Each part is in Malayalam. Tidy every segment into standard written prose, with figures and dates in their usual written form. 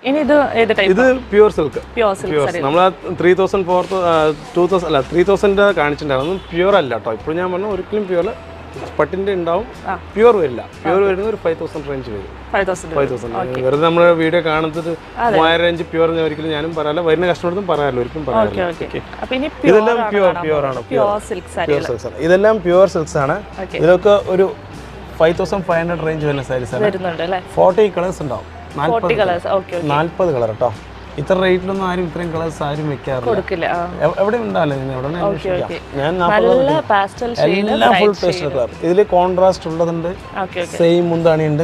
ഇത് പ്യൂർ സിൽക്ക്. നമ്മൾ 3000 2000 അല്ല 3000 കാണിച്ചിട്ടുണ്ടായിരുന്നു. പ്യൂർ അല്ല കേട്ടോ. ഇപ്പോൾ ഞാൻ പറഞ്ഞു ഒരിക്കലും പ്യൂർ പട്ടിന്റെ ഉണ്ടാവും, പ്യൂർ വരില്ല. പ്യൂർ വരുന്നത് ഒരു 5000 റേഞ്ച് വരും. 5000 വെറുതെ നമ്മുടെ വീഡിയോ കാണുന്നത് 3000 റേഞ്ച് പ്യൂർ ഒരിക്കലും ഞാനും പറയാറില്ല, വരുന്ന കസ്റ്റമർക്കും പറയാറില്ല, ഒരിക്കലും പറയാറില്ല. ഇതെല്ലാം പ്യൂർ ആണ്. ഇതെല്ലാം പ്യൂർ സിൽക്സ് ആണ്. ഇതിലൊക്കെ ഒരു 5500 റേഞ്ച് വരുന്ന സാരീസ് ആണ്. 40 കളേഴ്സ് ഉണ്ടാവും. 40 കളർ കേട്ടോ. ഇത്ര റേറ്റിലൊന്നും ആരും ഇത്രയും കളേഴ്സ് ആരും വെക്കാറില്ല. എവിടെ ഉണ്ടാവില്ല. ഞാൻ എല്ലാം ഫുൾ പേസ്റ്റൽ കളർ. ഇതിൽ കോൺട്രാസ്റ്റ് ഉള്ളതുണ്ട്, സെയിം മുന്താണിയുണ്ട്.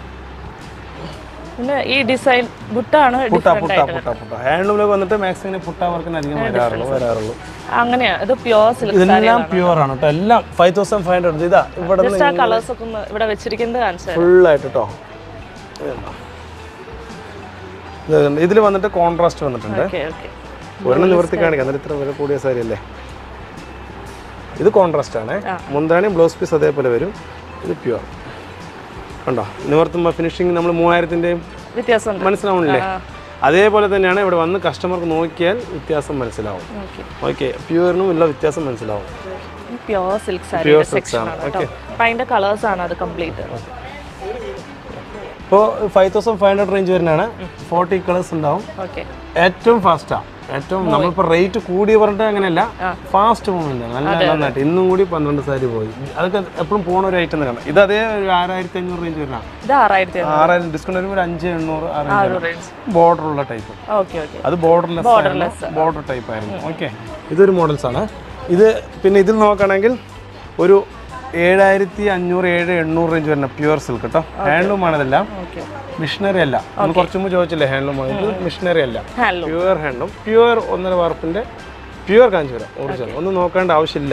ഈ ഡിസൈൻ ഹാൻഡ്ലൂമിലേക്ക് വന്നിട്ട് മാക്സിമം പുട്ട വർക്കിന് അധികം വരാറുള്ളൂ. അങ്ങനെയാ. ഇത് പ്യൂർ സിൽക്ക്. ഇതെല്ലാം പ്യൂർ ആണ് കേട്ടോ. എല്ലാം 5500. ഇതാ ഇവിടെ വെച്ചിരിക്കുന്നത് ഫുൾ ആയിട്ട് കേട്ടോ. ഇതിൽ വന്നിട്ട് കോൺട്രാസ്റ്റ് വന്നിട്ടുണ്ട്. ഒരെണ്ണം നിവർത്തി കാണിക്കാം, എന്നിട്ട് ഇത്ര വില കൂടിയ സാരി അല്ലേ. ഇത് കോൺട്രാസ്റ്റ് ആണ്. മുന്താണി ബ്ലൗസ് പീസ് അതേപോലെ വരും. ഇത് പ്യൂർ കണ്ടോ. നിവർത്തുമ്പോൾ ഫിനിഷിങ് നമ്മൾ 3000-ന്റെയും വ്യത്യാസം മനസ്സിലാവണില്ലേ. അതേപോലെ തന്നെയാണ് ഇവിടെ വന്ന് കസ്റ്റമർക്ക് നോക്കിയാൽ വ്യത്യാസം മനസ്സിലാവും. ഓക്കെ, പ്യൂറിനും ഉള്ള വ്യത്യാസം മനസ്സിലാവും. പ്യൂർ സിൽക്ക് സെക്ഷൻ ആണ് കേട്ടോ. അതിന്റെ കളേഴ്സ് ആണ് അത് കംപ്ലീറ്റ്. ഇപ്പോൾ 5500 റേഞ്ച് വരുന്നതാണ്. 40 കളേഴ്സ് ഉണ്ടാവും. ഏറ്റവും ഫാസ്റ്റാ. ഏറ്റവും നമ്മളിപ്പോൾ റേറ്റ് കൂടി പറഞ്ഞിട്ട് അങ്ങനെയല്ല, ഫാസ്റ്റ് മൂവ്മെന്റ് നല്ല നന്നായിട്ട്. ഇന്നും കൂടി 12 സാരി പോയി. അതൊക്കെ എപ്പോഴും പോണ ഒരു ഐറ്റം തന്നെയാണ്. ഇത് അതേ ഒരു 6500 റേഞ്ച് വരുന്ന 6000 ഡിസ്കൗണ്ട് വരുമ്പോൾ 5800 ബോർഡർ ഉള്ള ടൈപ്പ്. അത് ബോർഡർ ടൈപ്പ് ആയിരുന്നു. ഓക്കെ, ഇതൊരു മോഡൽസ് ആണ്. ഇത് പിന്നെ ഇതിൽ നോക്കുകയാണെങ്കിൽ ഒരു 7500 7800 റേഞ്ച് വരുന്ന പ്യൂർ സിൽക്ക് കേട്ടോ. ഹാൻഡ്ലൂം ആണ് ഇതെല്ലാം, മിഷനറി അല്ല. നമ്മൾ കുറച്ച് മുമ്പ് ചോദിച്ചില്ലേ ഹാൻഡ്ലൂം ആണ്. ഇത് മിഷനറി അല്ല, പ്യൂർ ഹാൻഡ്ലൂം. പ്യൂർ 1.5 വാർപ്പിന്റെ പ്യൂർ കാഞ്ചീപുരം ഒറിജിനൽ. ഒന്നും നോക്കേണ്ട ആവശ്യമില്ല.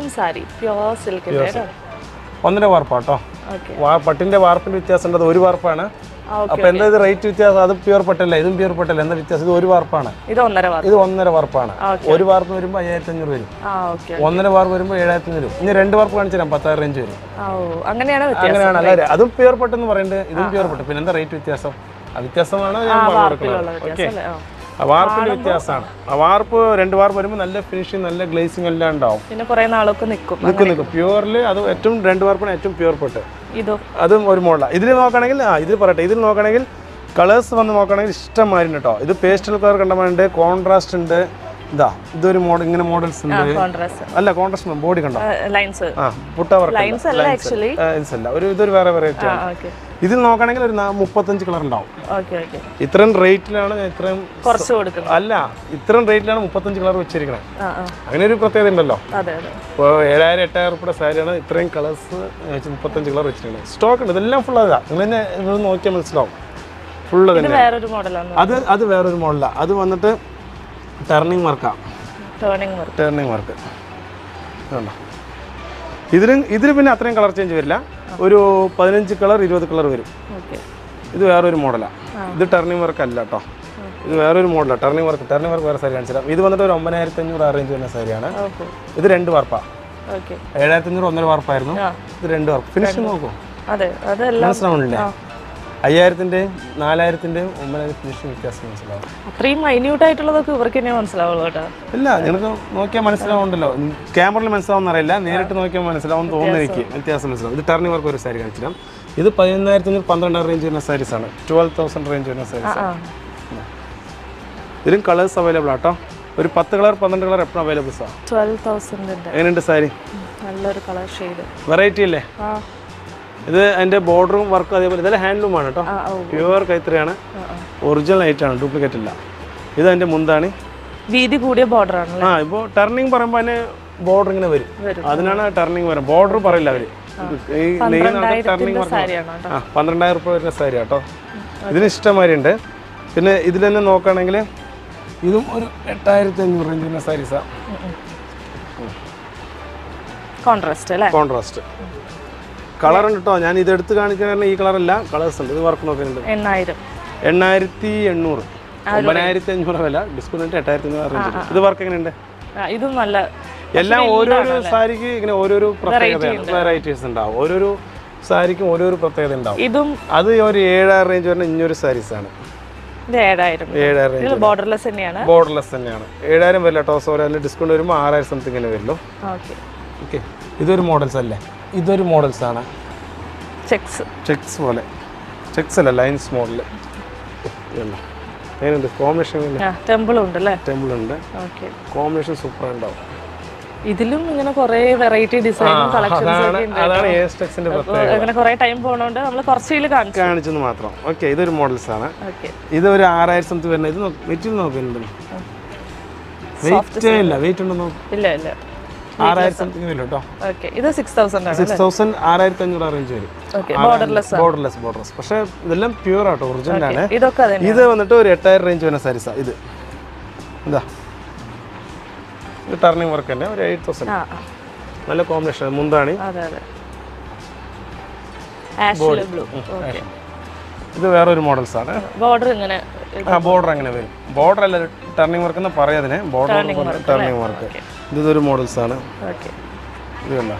1.5 വാർപ്പാട്ടോ. പട്ടിന്റെ വാർപ്പിന്റെ വ്യത്യാസം ഉണ്ട്. ഒരു വാർപ്പാണ്. അപ്പൊ എന്താ ഇത് റേറ്റ് വ്യത്യാസം? അത് പ്യൂർ പട്ടല്ല, ഇതും പ്യൂർ പട്ടല്ല. എന്താ വ്യത്യാസം? ഇത് ഒരു വാർപ്പാണ്, ഇത് 1.5 വാർപ്പാണ്. ഒരു വാർപ്പ് വരുമ്പോൾ 5500 വരും. 1.5 വാർപ്പ് വരുമ്പോൾ 7000 വരും. ഇനി 2 വാർപ്പ് കാണിച്ചു തരാം, 10000 റേഞ്ച് വരും. അങ്ങനെയാണ് അല്ലേ. അതും പ്യൂർ പട്ടെന്ന് പറയുന്നത്, ഇതും പ്യൂർ പട്ട്. പിന്നെ എന്താ റേറ്റ് വ്യത്യാസം? ആ വ്യത്യാസമാണ് ഞാൻ പറഞ്ഞിരിക്കുന്നത്. ഓക്കെ, വാർപ്പിന്റെ വ്യത്യാസമാണ്. ആ വാർപ്പ് 2 വാർപ്പ് വരുമ്പോൾ നല്ല ഫിനിഷിങ്, നല്ല ഗ്ലേസിംഗ് എല്ലാം ഉണ്ടാവും. പിന്നെ കുറെ നാളൊക്കെ നിൽക്കും. പ്യൂറിൽ അത് ഏറ്റവും 2 വാർപ്പാണ് ഏറ്റവും പ്യൂർ പട്ട്. അതും ഒരു മോഡലാണ്. ഇതിൽ നോക്കുകയാണെങ്കിൽ ഇതിൽ പറയട്ടെ, ഇതിൽ നോക്കുകയാണെങ്കിൽ കളേഴ്സ് വന്ന് നോക്കുകയാണെങ്കിൽ ഇഷ്ടംമാരുണ്ട് കേട്ടോ. ഇത് പേസ്റ്റൽ കളർ കണ്ടമാരുണ്ട്, കോൺട്രാസ്റ്റ് ഉണ്ട്. ഇതാ ഇതൊരു മോഡൽ, ഇങ്ങനെ മോഡൽസ് ഉണ്ട്. അല്ല, കോൺട്രാസ്റ്റ് ബോഡി കണ്ടോ, പുട്ട വർക്ക് ഒരു ഇതൊരു വേറെ വെറൈറ്റി ആണ്. ഇതിൽ നോക്കുകയാണെങ്കിൽ ഒരു 35 കളർ ഉണ്ടാവും. ഇത്രയും റേറ്റിലാണ് ഇത്രയും അല്ല, ഇത്രയും റേറ്റിലാണ് 35 കളർ വെച്ചിരിക്കണേ. അങ്ങനെ ഒരു പ്രത്യേകത ഉണ്ടല്ലോ. ഇപ്പോൾ 7000 8000 രൂപയുടെ സാരിയാണ് ഇത്രയും കളേഴ്സ് 35 കളർ വെച്ചിരിക്കണേ. സ്റ്റോക്ക് ഉണ്ട്. ഇതെല്ലാം ഫുൾ അതാ. നിങ്ങൾ തന്നെ നോക്കിയാൽ മനസ്സിലാവും. ഫുള്ള് തന്നെ. അത് വേറൊരു മോഡലാണ്. അത് വന്നിട്ട് ടേണിംഗ് വർക്കാണ്. ടേണിംഗ് വർക്ക് കണ്ടോ. ഇതിൽ പിന്നെ അത്രയും കളർ ചേഞ്ച് വരില്ല. ഒരു 15 കളർ 20 കളർ വരും. ഇത് വേറൊരു മോഡലാണ്. ഇത് ടേണിംഗ് വർക്ക് അല്ല കേട്ടോ. ഇത് വേറൊരു മോഡലാണ്. ടേണിംഗ് വർക്ക് വേറെ സാരി കാണിച്ചു തരാം. ഇത് വന്നിട്ട് ഒരു 9500 ആ റേഞ്ച് വരുന്ന സാരിയാണ്. ഇത് 2 വാർപ്പാണ്. 7500 1.5 വാർപ്പായിരുന്നു. ഇത് 2 വാർപ്പ്. ഫിനിഷിംഗ് നോക്കൂ, മനസ്സിലാവുന്നില്ലേ. 5000-ന്റെയും 4000-ന്റെയും 9000 ഫിനിഷിംഗ് വ്യത്യാസം മനസ്സിലാവും. അത്രയും മൈന്യൂട്ട് ആയിട്ടുള്ളതൊക്കെ ഇവർക്ക് തന്നെ മനസ്സിലാവുള്ളൂ കേട്ടോ. ഇല്ല, നിങ്ങൾക്ക് നോക്കിയാൽ മനസ്സിലാവുണ്ടല്ലോ. ക്യാമറയിൽ മനസ്സിലാവുന്ന അറിയില്ല, നേരിട്ട് നോക്കിയാൽ മനസ്സിലാവും തോന്നുന്നു. എനിക്ക് വ്യത്യാസം മനസ്സിലാവും. ഇത് ടേണിംഗ് വർക്ക് ഒരു സാരി കാണിച്ചിടാം. ഇത് 11500 12,000 റേഞ്ച് വരുന്ന സാരീസ് ആണ്. 12,000 റേഞ്ച് വരുന്ന സാരീസ്. ഇതിലും കളേഴ്സ് അവൈലബിൾ ആട്ടോ. ഒരു 10 കളർ 12 കളർ എപ്പോഴും അവൈലബിൾ സാർ. 12,000. എങ്ങനെയുണ്ട് സാരി? നല്ലൊരു കളർ ഷെയ്ഡ്, വെറൈറ്റി അല്ലേ. ഇത് അതിന്റെ ബോർഡറും വർക്കും അതേപോലെ. ഇതെല്ലാം ഹാൻഡ്ലൂം ആണ് കേട്ടോ. പ്യൂർ കൈത്തറിയാണ്, ഒറിജിനൽ ആയിട്ടാണ്, ഡ്യൂപ്ലിക്കേറ്റ് ഇല്ല. ഇത് അതിന്റെ മുന്താണി, വീതി കൂടിയ ബോർഡർ ആണ്. ഇപ്പോൾ ടർണിംഗ് പറയുമ്പോൾ അതിന് ബോർഡർ ഇങ്ങനെ വരും. അതിനാണ് ടർണിംഗ് വരും. ബോർഡർ പറയില്ല അവര്. ഈ ടർണിംഗ് 12,000 രൂപ വരുന്ന സാരി കേട്ടോ. ഇതിന് ഇഷ്ടംമാതിരി ഉണ്ട്. പിന്നെ ഇതിൽ തന്നെ നോക്കുകയാണെങ്കിൽ ഇതും ഒരു 8500 റേഞ്ച് വരുന്ന സാരീസാ. കോൺട്രാസ്റ്റ് കളർ ഉണ്ട് കേട്ടോ. ഞാൻ ഇത് എടുത്ത് കാണിക്കാൻ ഈ കളറല്ല, കളേഴ്സ് ഉണ്ട്. ഇത് വർക്ക് നോക്കുന്നുണ്ട്. 8800 9500 വില, ഡിസ്കൗണ്ട് 8500. ഇത് വർക്ക് എങ്ങനെയുണ്ട്? ഇതും നല്ല. എല്ലാം ഓരോരോ സാരിക്ക് ഇങ്ങനെ ഓരോരോ പ്രത്യേകതയാണ്, വെറൈറ്റീസ് ഉണ്ടാവും. ഓരോരോ സാരിക്കും ഓരോരോ പ്രത്യേകത ഉണ്ടാവും. ഇതും അത് ഒരു 7000 റേഞ്ച് വരുന്ന ഇഞ്ഞൊരു സാരീസാണ്. ഇത് 7000. ഇത് ബോർഡർലെസ് തന്നെയാണ്. ബോർഡർലെസ് തന്നെയാണ്. 7000 വരില്ല കേട്ടോ. സോറി, അതിൽ ഡിസ്കൗണ്ട് വരുമ്പോൾ 6000 സംതിങ്ങിന് വരുള്ളൂ. ഓക്കെ, ഇതൊരു മോഡൽസ് അല്ലേ? ഇതൊരു മോഡൽസ് ആണ്. ചെക്സ് പോലെ. ചെക്സ് അല്ല, ലൈൻസ് മോഡൽ. അതിനുണ്ട് കോമ്പിനേഷൻ. ടെമ്പിൾ ഉണ്ട് അല്ലേ? ടെമ്പിൾ ഉണ്ട്. കോമ്പിനേഷൻ സൂപ്പർ ഉണ്ടാവും. ഇതിലും ഇങ്ങനെ കുറേ വെറൈറ്റി ഡിസൈനും കളക്ഷൻസ് ഒക്കെ ഉണ്ട്. അതാണ് S Tex ന്റെ പ്രത്യേകത. അങ്ങനെ കുറേ ടൈം പോണോണ്ട് നമ്മൾ കുറച്ചിൽ കാണിച്ചെന്ന് മാത്രം. ഓക്കെ, ഇതൊരു മോഡൽസ് ആണ്. ഇത് ഒരു 6000 സംതിങ് വരുന്നത്. ഇത് മെറ്റീരിയൽ നോക്കുന്നുണ്ട്. വെയിറ്റ് ഇല്ല, വെയിറ്റ് ഉണ്ടോ നോക്ക്. ഇല്ല ഇല്ല, 6000 സംതിങ് വരും കേട്ടോ. ഓക്കെ, ഇത് 6000 ആണ്. 6000 6500 റേഞ്ച് വരും. Okay, borderless. പക്ഷേ ഇതെല്ലാം പ്യൂർ ആട്ടോ, ഒറിജിനൽ ആണ്. ഇതൊക്കെ അതന്നെ. ഇത് വന്നിട്ട് ഒരു 8000 റേഞ്ച് വരുന്ന സാരീസാ. ഇത് എന്താ ടർണിംഗ് വർക്ക് തന്നെ, ഒരു 8000. നല്ല കോമ്പിനേഷൻ. മുന്താണി. ഇത് വേറൊരു മോഡൽസ് ആണ്. ബോർഡർ ഇങ്ങനെ, ബോർഡർ അങ്ങനെ വരും. ബോർഡർ അല്ല, ടർണിംഗ് വർക്ക് എന്ന് പറയാതിനെ. Border turning work. ഇതൊരു മോഡൽസ് ആണ്. ഇത് കണ്ടോ?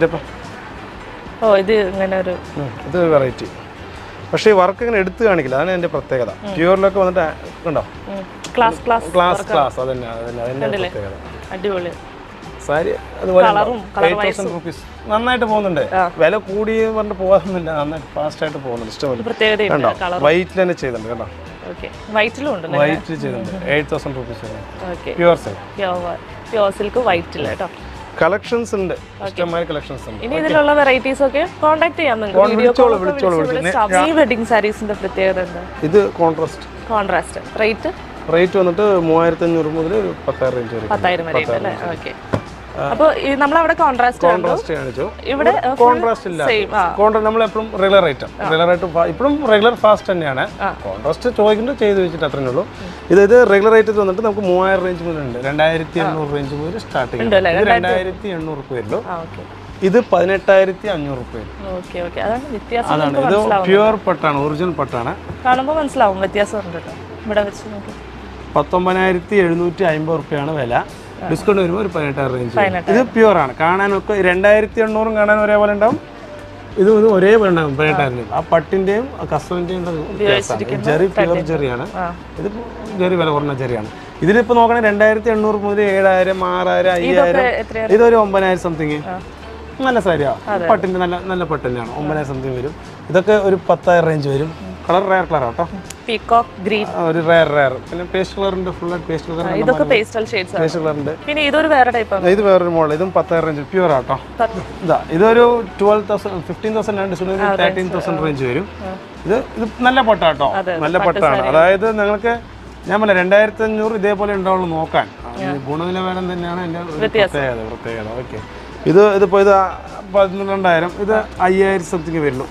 ഇത് ഇങ്ങനെ ഒരു ഇത് വെറൈറ്റി. പക്ഷേ ഈ വർക്ക് ഇങ്ങനെ എടുത്ത് കാണിക്കില്ല, അതാണ് എൻ്റെ പ്രത്യേകത. പ്യൂറിലൊക്കെ വന്നിട്ട് കണ്ടോ, ക്ലാസ് അതന്നെ പ്രത്യേകത. അടിപൊളി സാരി. അതുപോലെ 8000 റുപ്പീസ്. നന്നായിട്ട് പോകുന്നുണ്ട്. വില കൂടി പറഞ്ഞിട്ട് പോകാതൊന്നുമില്ല, നന്നായിട്ട് ഫാസ്റ്റ് ആയിട്ട് പോകുന്നുണ്ട്. ഇഷ്ടംപോലെ കണ്ടോ, വൈറ്റിൽ തന്നെ ചെയ്തിട്ടുണ്ട് കേട്ടോ. വൈറ്റിൽ ചെയ്തിട്ടുണ്ട്. 8000 റുപ്പീസ്. പ്യൂർ സിൽക്ക് വൈറ്റിൽ കേട്ടോ. കളക്ഷൻസ് ഉണ്ട്, ഇഷ്ടംമാതിരി കളക്ഷൻസ് ഉണ്ട്. ഇനി ഇതിലുള്ള വെറൈറ്റീസ് ഒക്കെ കോൺടാക്ട് ചെയ്യാം നിങ്ങൾക്ക്. ഈ വെഡിങ് സാരീസിന്റെ പ്രത്യേകത എന്താ? ഇത് കോൺട്രാസ്റ്റ്. റേറ്റ് വന്നിട്ട് 3500 മുതൽ 10000 റേഞ്ച് വരെ. 10000 വരെ അല്ലേ? ഓക്കെ. അപ്പോൾ നമ്മളവിടെ കോൺട്രാസ്റ്റ് കാണിച്ചു. ഇവിടെ കോൺട്രാസ്റ്റ് ഇല്ല. നമ്മൾ എപ്പോഴും റെഗുലർ ആയിട്ട് ഇപ്പോഴും റെഗുലർ ഫാസ്റ്റ് തന്നെയാണ്. കോൺട്രാസ്റ്റ് ചോദിക്കുന്നത് ചെയ്ത് വെച്ചിട്ട് അത്രേ ഉള്ളൂ. ഇത് റെഗുലർ ആയിട്ട് വന്നിട്ട് നമുക്ക് 3000 റേഞ്ച് മുതലുണ്ട്. 2800 റേഞ്ച് മുതൽ സ്റ്റാർട്ടിംഗ്. 2800 രൂപ വരുള്ളൂ. ഇത് 18500 രൂപ വരും. അതാണ്. ഇത് പ്യൂർ പട്ടാണ്, ഒറിജിനൽ പട്ടാണ്. കാണുമ്പോൾ മനസ്സിലാവും വ്യത്യാസം. ഇവിടെ വെച്ച് 19750 രൂപയാണ് വില. ഡിസ്കൗണ്ട് വരുമ്പോൾ ഒരു 18000 റേഞ്ച്. ഇത് പ്യൂർ ആണ്. കാണാനൊക്കെ 2800 കാണാൻ ഒരേപോലെ ഉണ്ടാവും. ഇത് ഒരേപോലെ ഉണ്ടാവും 18000. ആ പട്ടിന്റെയും കസ്റ്റമിന്റെയും ജെറി പ്യൂർ ജെറിയാണ്. ഇത് ജെറി വില കുറഞ്ഞ ജെറിയാണ്. ഇതിലിപ്പോൾ നോക്കണേ 2800 മുതൽ 7000 6000 5000. ഇതൊരു 9000 സംതിങ്. നല്ല സാരിയാണ്. പട്ടിന്റെ നല്ല പട്ട് തന്നെയാണ്. 9000 സംതിങ് വരും. ഇതൊക്കെ ഒരു 10000 റേഞ്ച് വരും. കളർ റയർ കളർ ആട്ടോ. പീകോക്ക് ഗ്രീൻ ഒരു റയർ. പിന്നെ പേസ്റ്റൽ കളർ ഉണ്ട്. ഫുൾ ആയിട്ട് പേസ്റ്റൽ കളർ. ഇതൊക്കെ പേസ്റ്റൽ ഷെയ്ഡ്സ് ആണ്. പേസ്റ്റൽ കളർ ഉണ്ട്. പിന്നെ ഇതൊരു വേറെ ടൈപ്പ് ആണ്. ഇത് വേറൊരു മോഡൽ. ഇതും 10000 റേഞ്ച് പ്യൂർ ആട്ടോ. ഇതാ ഇതൊരു 12000 15000 ആണ്. ഡിസ്കൗണ്ട് 13000 റേഞ്ച് വരും. ഇത് നല്ല പട്ടാട്ടോ. നല്ല പട്ടാണ്. അതായത് നിങ്ങൾക്ക് ഞാൻ പറഞ്ഞ 2500 ഇതേപോലെ ഉണ്ടാവുള്ളൂ നോക്കാൻ. ഗുണനിലവാരം തന്നെയാണ് എൻ്റെ പ്രത്യേകത. ഓക്കെ, ഇതിപ്പോൾ ഇത് 12000. ഇത് 5000 സംതിങ് വരുള്ളൂ.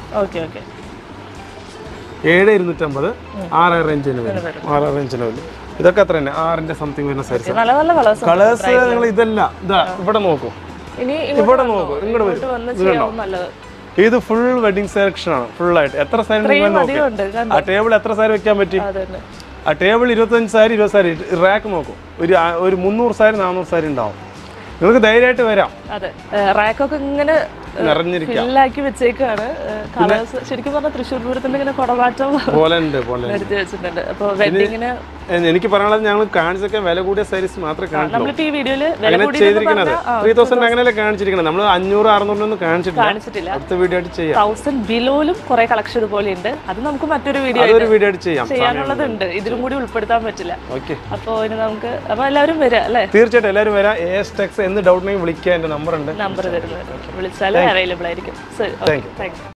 7250 6000 റേഞ്ചിന് വരും. 6000 റേഞ്ചിന് വരും. ഇതൊക്കെ അത്ര തന്നെ 6ന്റെ സംതിങ് വരുന്ന സൈസ്. കളേഴ്സ് നിങ്ങൾ ഇതല്ല. ഇതാ ഇവിടെ നോക്കൂ, ഇവിടെ നോക്കൂ, ഇങ്ങോട്ട് വരും. ഇത് ഫുൾ വെഡിങ് സെലക്ഷൻ ആണ്. ഫുൾ ആയിട്ട് എത്ര സാരി ആ ടേബിൾ എത്ര സാരി വെക്കാൻ പറ്റി? ആ ടേബിൾ 25 സാരി 20 സാരി റാക്ക് നോക്കും. ഒരു 300 സാരി 400 സാരി ഉണ്ടാവും. നിങ്ങൾക്ക് ധൈര്യമായിട്ട് വരാം. റാക്കൊക്കെ ഇങ്ങനെ ഫില്ലാക്കി വെച്ചേക്കാണ്. കളേഴ്സ് ശരിക്കും പറഞ്ഞാൽ തൃശ്ശൂർ പൂരത്തിന്റെ ഇങ്ങനെ കുടമാറ്റം പോലെ എടുത്ത് വെച്ചിട്ടുണ്ട്. അപ്പോൾ വെഡിങ്ങിന് എനിക്ക് പറയാനുള്ളത് ഞങ്ങൾ കാണിച്ചൊക്കെ വില കൂടിയ സാരീസ് മാത്രമേ നമ്മളിപ്പോൾ ഈ വീഡിയോയിൽ ചെയ്തിരിക്കുന്നത് 3000 അങ്ങനെയല്ലേ കാണിച്ചിരിക്കുന്നത്. നമ്മൾ 500-600 കാണിച്ചിട്ടില്ല. അടുത്ത വീഡിയോ ആയിട്ട് ചെയ്യാം. 1000 ബിലോയിലും കുറെ കളക്ഷൻ ഇതുപോലെ ഉണ്ട്. അത് നമുക്ക് മറ്റൊരു വീഡിയോ ആയിട്ട് ചെയ്യാനുള്ളതുണ്ട്. ഇതിലും കൂടി ഉൾപ്പെടുത്താൻ പറ്റില്ല. അപ്പോൾ ഇനി നമുക്ക് അപ്പോൾ എല്ലാവരും വരാം അല്ലേ? തീർച്ചയായിട്ടും എല്ലാവരും വരാം. S Tex എന്ത് ഡൗട്ട് ഉണ്ടെങ്കിൽ വിളിക്കുക. എൻ്റെ നമ്പർ ഉണ്ട്. നമ്പർ തരുന്നത് വിളിച്ചാൽ അവൈലബിൾ ആയിരിക്കും. Thank U.